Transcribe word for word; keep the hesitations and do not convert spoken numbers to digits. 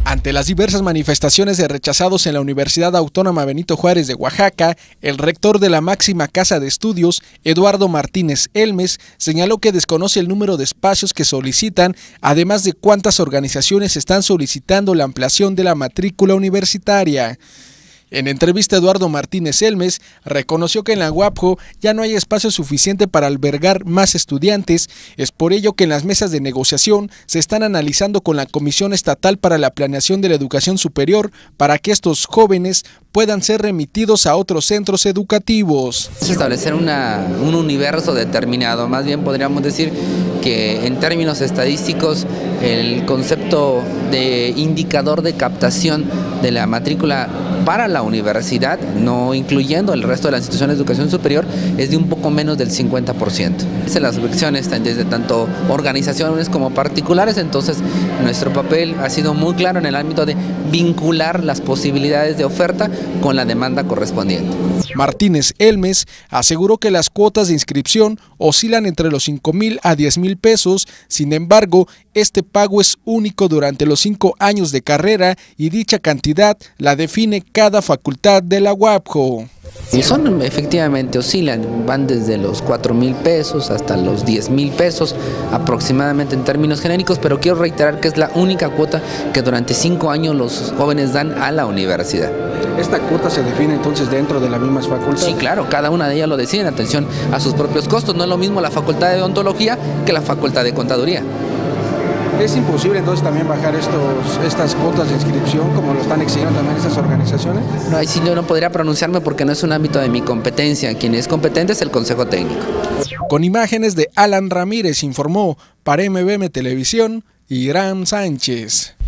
Ante las diversas manifestaciones de rechazados en la Universidad Autónoma Benito Juárez de Oaxaca, el rector de la máxima casa de estudios, Eduardo Martínez Elmes, señaló que desconoce el número de espacios que solicitan, además de cuántas organizaciones están solicitando la ampliación de la matrícula universitaria. En entrevista, Eduardo Martínez Elmes reconoció que en la UAPJO ya no hay espacio suficiente para albergar más estudiantes. Es por ello que en las mesas de negociación se están analizando con la Comisión Estatal para la Planeación de la Educación Superior para que estos jóvenes puedan ser remitidos a otros centros educativos. Es establecer una, un universo determinado, más bien podríamos decir que en términos estadísticos el concepto de indicador de captación de la matrícula para la universidad, no incluyendo el resto de las instituciones de educación superior, es de un poco menos del cincuenta por ciento. Las subvenciones están desde tanto organizaciones como particulares, entonces nuestro papel ha sido muy claro en el ámbito de vincular las posibilidades de oferta con la demanda correspondiente. Martínez Elmes aseguró que las cuotas de inscripción oscilan entre los cinco mil a diez mil pesos, sin embargo, este pago es único durante los cinco años de carrera y dicha cantidad la define cada facultad de la UAPJO. Y son, efectivamente, oscilan, van desde los cuatro mil pesos hasta los diez mil pesos aproximadamente en términos genéricos, pero quiero reiterar que es la única cuota que durante cinco años los jóvenes dan a la universidad. ¿Esta cuota se define entonces dentro de las mismas facultades? Sí, claro, cada una de ellas lo decide en atención a sus propios costos. No es lo mismo la facultad de odontología que la facultad de contaduría. ¿Es imposible entonces también bajar estos, estas cuotas de inscripción como lo están exigiendo también estas organizaciones? No, ahí sí yo no podría pronunciarme porque no es un ámbito de mi competencia. Quien es competente es el Consejo Técnico. Con imágenes de Alan Ramírez informó para M B M Televisión, Irán Sánchez.